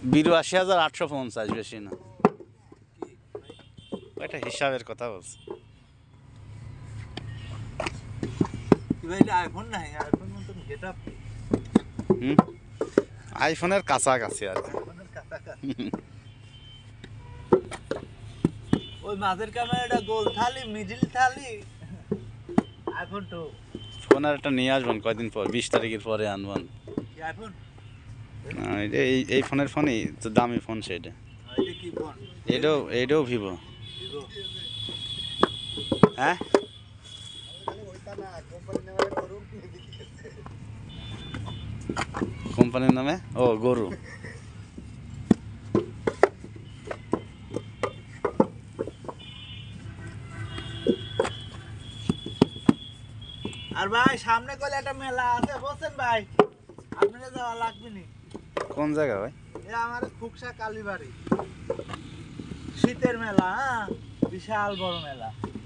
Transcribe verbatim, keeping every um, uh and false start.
বিরাশি হাজার আটশো পঞ্চাশ, বেশি না। একটা হিসাবের কথা বলছি। আইফোন নাই, আইফোন মতন গেটআপ হুম, আইফোনের কাছাকাছি আর কি। ওই মাঝের ক্যামেরাটা গোল থালি, মিডিল থালি, আইফোন টু। ফোন আর একটা নিয়ে আসবেন কয়দিন পর, বিশ তারিখের পরে আনবেন। আইফোন এই এই ফোনের ফোনই তো দামি ফোন, সেটা। এটা কি ফোন? এটাও এটাও ভিভো। হ্যাঁ, কোম্পানির নামে ও গরু। আর ভাই সামনে কলে একটা মেলা আছে, বলছেন ভাই আপনারা যাওয়া লাগবে নি? কোন জায়গা ভাই? এ আমার খুকসা কালীবাড়ি, শীতের মেলা। হ্যাঁ, বিশাল বড় মেলা।